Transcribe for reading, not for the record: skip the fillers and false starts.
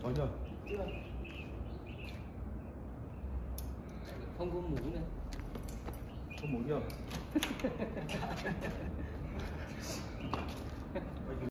Có chưa? Chưa. Không có mũ này. Không muốn chưa?